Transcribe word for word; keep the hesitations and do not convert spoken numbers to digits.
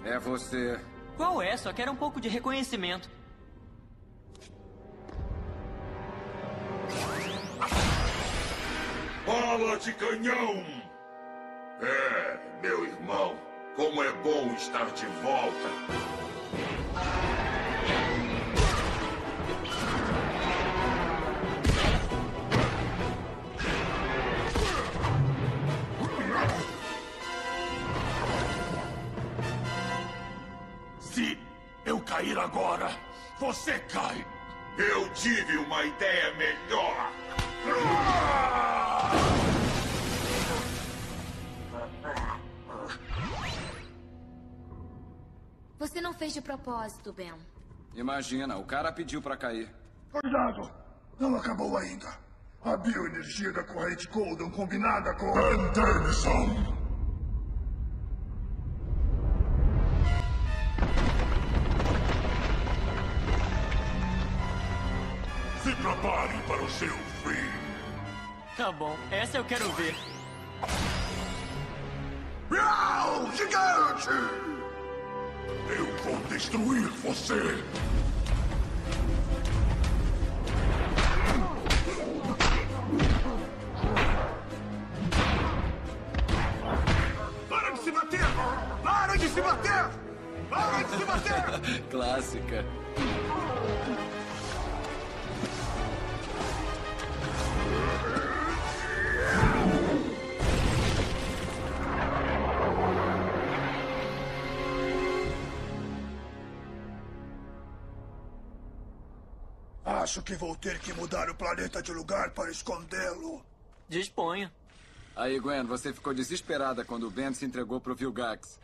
É você. Qual é? Só quero um pouco de reconhecimento. Bala de canhão! É, meu irmão, como é bom estar de volta. Se eu cair agora, você cai. Eu tive uma ideia melhor. Você não fez de propósito, Ben. Imagina, o cara pediu pra cair. Cuidado! Não acabou ainda. A bioenergia da corrente Golden combinada com... Ben Tennyson! Se preparem para o seu fim. Tá bom, essa eu quero ver. Miau, gigante! Eu vou destruir você! Para de se bater! Para de se bater! Para de se bater! Clássica. Acho que vou ter que mudar o planeta de lugar para escondê-lo. Disponha. Aí, Gwen, você ficou desesperada quando o Ben se entregou pro Vilgax.